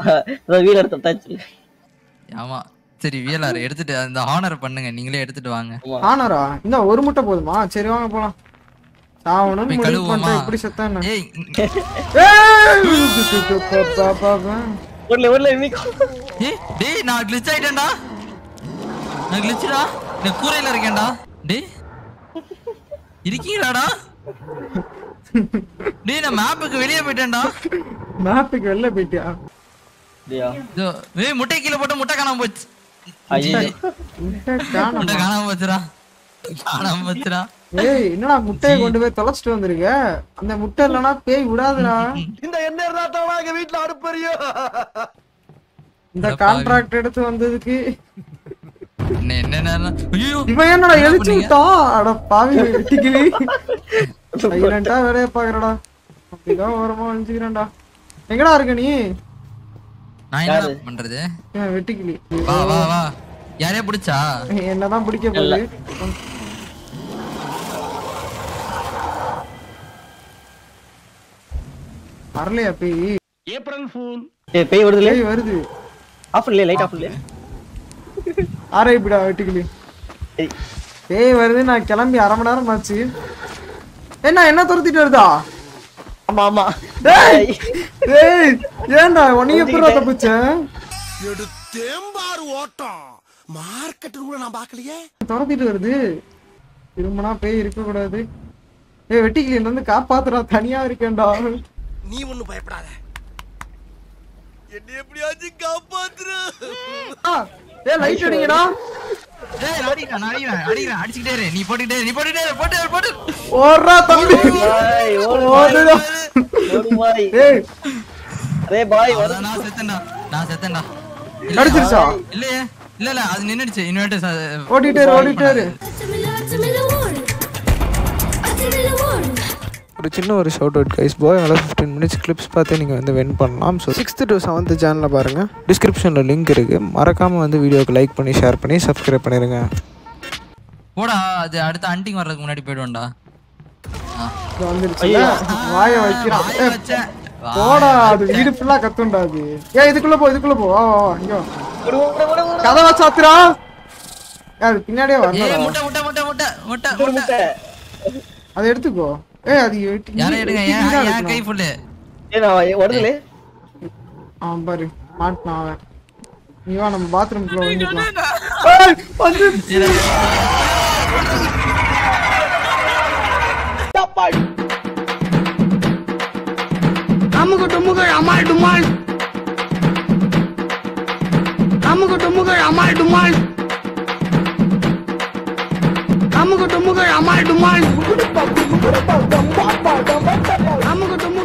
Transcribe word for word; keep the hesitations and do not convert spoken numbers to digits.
Wheeler தட்டாச்சு. ஆமா சரி wheeler எடுத்துட்டு அந்த ஹானர் பண்ணுங்க நீங்களே எடுத்துட்டு வாங்க. ஹானரா இந்த ஒரு முட்டை போதுமா? சரி வாங்க போலாம். சாவணும் முடிவு பண்ணிட்டேன் இப்படி செத்தானே. ஏய் ஓடல ஓடல நிக்கோ. ஏய் டேய் நான் கிளிட்ச் ஆயிட்டேன்டா. நான் கிளிட்ச்டா. நான் கூரையில இருக்கேன்டா. டேய் இருக்கீங்களாடா? டேய் நான் மேப்புக்கு வெளிய போய்ட்டேன்டா. மேப்புக்கு வெளிய போய்ட்டியா? டேய் ஏய் முட்டை கீழ போட்டு முட்டை காணாம போச்சு. ஐயோ முட்டை காணாம முட்டை காணாம போச்சுடா. காணாம போச்சுடா. ஏய் என்னடா முட்டையை கொண்டு போய் தொலைச்சிட்டு வந்திருக்க? அந்த முட்டை இல்லனா பேய் விடாதுடா. இந்த எண்ணெய் இருந்தா எங்க வீட்ல அடுப்பறியோ. இந்த கான்ட்ராக்ட் எடுத்து வந்ததுக்கு என்ன என்ன ஐயோ இவன் என்னடா எதிச்சு விட்டான்? அட பாவி வெட்டிக்கிளி. சைலண்டா வேலைய பாக்குறடா. அப்படிதான் ஓரமா வஞ்சிக்கிறேன்டா. எங்கடா இருக்க நீ? நான் என்ன பண்றது? வெட்டிக்கிளி வா வா வா. யாரையா பிடிச்சா? என்னதான் பிடிக்க போகுது. வரலையா பேய்? April fool. ஏய் பேய் வருதுல. பேய் வருது. ஆஃப் இல்ல லைட் ஆஃப் இல்ல. ஆரே இப்படா வெட்டிக்கிளி. ஏய் பேய் வருது நான் கிளம்பி அரை மணி நேரம் ஆச்சு. என்ன என்ன துரத்திட்டு வருதா? ஆமா ஆமா. டேய் டேய் ஏன்டா உன்னைய புறா தப்பிச்ச? எடுத்தேம்பார் ஓட்டம். மார்க்கெட் கூட நான் பார்க்கலையே. துரத்திட்டு வருது. திரும்பனா பேய் இருக்க கூடாது. ஏய் வெட்டிக்கிளி என்ன வந்து காப்பாத்துறா தனியா இருக்கேன்டா. நீ ஒண்ணும் பயப்படாத. என்ன எப்படியாச்சு காப்பாத்துற. ஏய் லைட் அடிங்கடா. டேய் அடிடா அடிடா அடிடா அடிச்சிட்டே இரு. நீ போட்டுட்டே நீ போட்டுட்டே போட்டு போட்டு. ஓடுறா தம்பி. பாய் ஓடுடா. ஓடு பாய். ஏய் அரே பாய் வர. நான் செத்தேன்டா. நான் செத்தேன்டா. அடிச்சிருச்சா? இல்லையே இல்ல இல்ல அது நின்னுடுச்சு. இன்வெர்டர் ஓடிட்டே ஓடிட்டே. ஒரு சின்ன ஒரு ஷவுட் அவுட் கைஸ். பாய் நல்லா ஃபிஃப்டீன் மினிட்ஸ் கிளிப்ஸ் பார்த்து நீங்கள் வந்து வின் பண்ணலாம். ஸோ சிக்ஸ்த்து டு செவன்த்து சேனலில் பாருங்கள். டிஸ்கிரிப்ஷனில் லிங்க் இருக்குது. மறக்காமல் வந்து வீடியோக்கு லைக் பண்ணி ஷேர் பண்ணி சப்ஸ்கிரைப் பண்ணிடுங்க. போடா அது அடுத்த ஹண்டிங் வர்றதுக்கு முன்னாடி போய்டுவோம்டா. வந்துருச்சு வாயை வைக்கிறான். போடா அது வீடு ஃபுல்லா கத்துண்டா அது. ஏய் இதுக்குள்ள போ இதுக்குள்ள போ. வா வா இங்க கதவை சாத்துறா. அது பின்னாடியே வரணும். ஏய் முட்டை முட்டை முட்டை முட்டை முட்டை முட்டை. அதை எடுத்துக்கோ. ஏய் அது யாரை எடுங்க? ஏன் கை ஃபுல்லு. ஏய் நான் ஓடுதுல. ஆ பாரு மாட்னா அவன். நீ வா நம்ம பாத்ரூம்க்குள்ள வந்துடலாம். ஏய் வந்து டப்பாய். அமுகு டுமுகு அமால் டுமால். அமுகு டுமுகு அமால் டுமால். அமுகு டுமுகு அமால் டுமால். அமுகு டுமுகு